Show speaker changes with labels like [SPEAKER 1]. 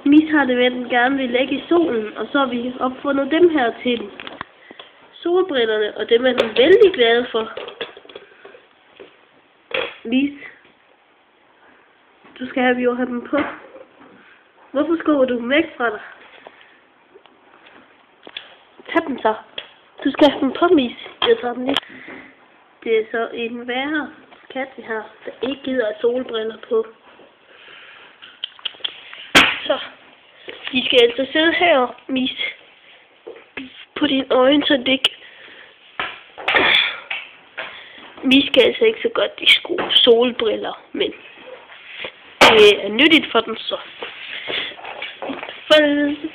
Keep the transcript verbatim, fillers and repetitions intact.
[SPEAKER 1] Mis har det med, at den gerne vil lægge i solen, og så har vi opfundet dem her til solbrillerne, og dem er den vældig glad for. Mis, du skal have jo have dem på. Hvorfor skubber du dem væk fra dig? Tag dem så. Du skal have dem på, Mis. Jeg tager dem lige. Det er så en værre kat, vi har, der ikke gider at solbriller på. Så, de skal altså sidde her, Mis, på dine øjne, så det ikke... Mis skal altså ikke så godt i sko solbriller, men det er nyttigt for den så. For